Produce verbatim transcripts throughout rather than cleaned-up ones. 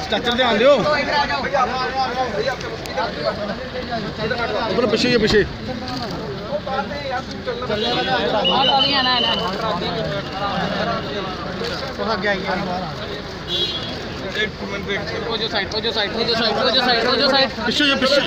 Structure ध्यान दियो। बोलो पीछे ये पीछे। जो साइड जो साइड जो साइड जो साइड जो साइड पीछे ये पीछे।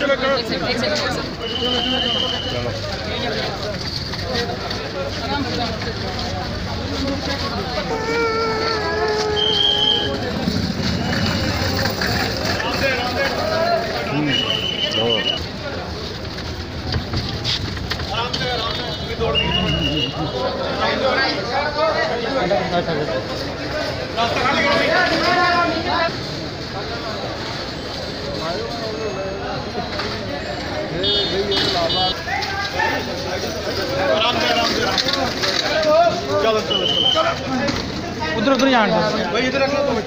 चलो चलो चलो उधर उधर जान भाई इधर रख लो तो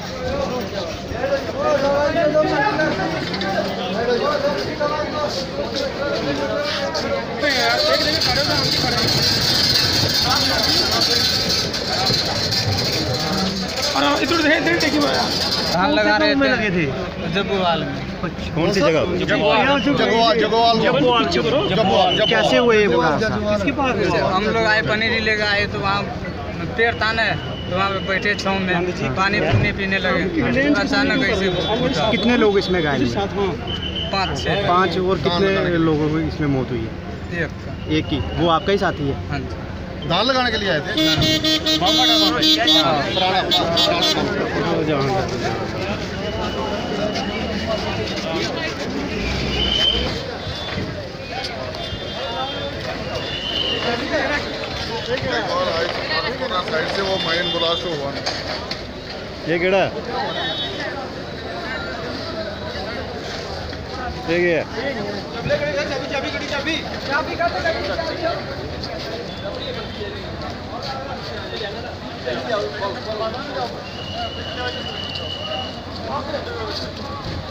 धान लगा रहे थे लगे थे जबूवाल में। कौन सी जगह? जगवाल जगवाल जगवाल। कैसे हुए ये बुरा? हम लोग आए पनीरी लेकर आए तो वहाँ पेड़ ताने तो वहाँ पे बैठे छाँव में पानी पीने पीने लगे। अचानक ऐसे कितने लोग इसमें घायल? पाँच छः पाँच। और कितने लोगों की इसमें मौत हुई है? एक एक ही। वो आपका ही साथी है? हाँ जी। धान लगाने के लिए आए थे? साइड से वो माइन ब्लास्ट हुआ। ये केड़ा ये क्या चाबी चाबी चाबी चाबी चाबी